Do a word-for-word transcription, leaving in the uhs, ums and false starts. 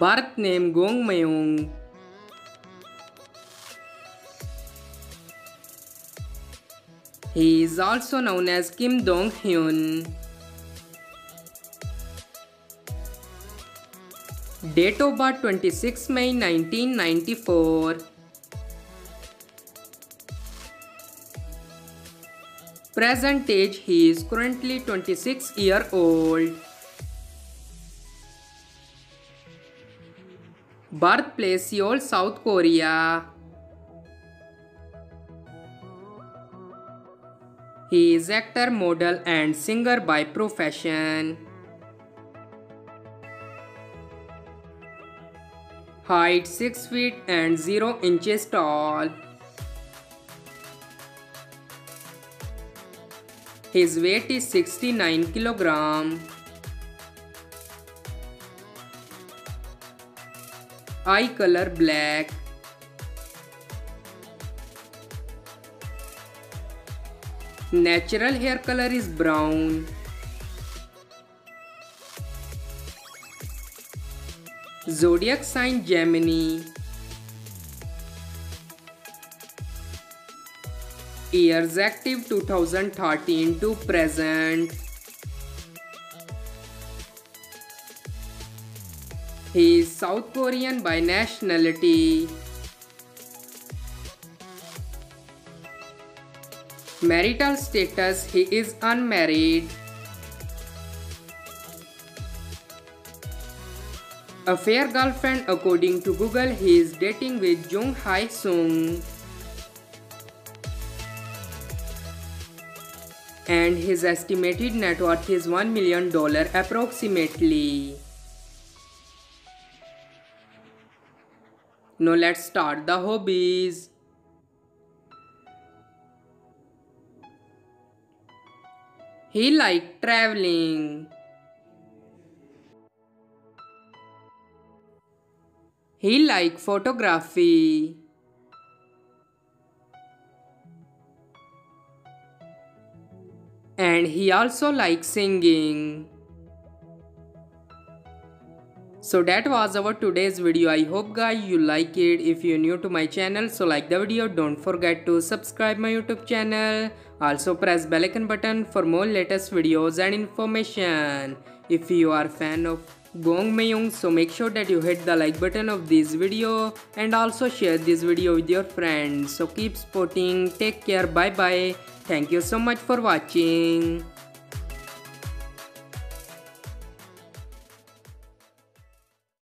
Birth name Gong Mayong. He is also known as Kim Dong Hyun. Date of birth twenty-sixth May nineteen ninety-four. Present age, he is currently twenty-six years old. Birthplace Seoul, South Korea. He is actor, model and singer by profession. Height six feet and zero inches tall. His weight is sixty-nine kilograms. Eye color black. Natural hair color is brown. Zodiac sign Gemini. Years active two thousand thirteen to present. He is South Korean by nationality. Marital status, he is unmarried. Affair girlfriend, according to Google, he is dating with Jung Hae Sung. And his estimated net worth is one million dollars approximately. Now let's start the hobbies. He likes traveling. He likes photography. And he also likes singing. So that was our today's video. I hope guys you like it. If you're new to my channel, so like the video. Don't forget to subscribe my YouTube channel. Also press bell icon button for more latest videos and information. If you are a fan of Gong Mayong, so make sure that you hit the like button of this video and also share this video with your friends. So keep supporting. Take care. Bye bye. Thank you so much for watching.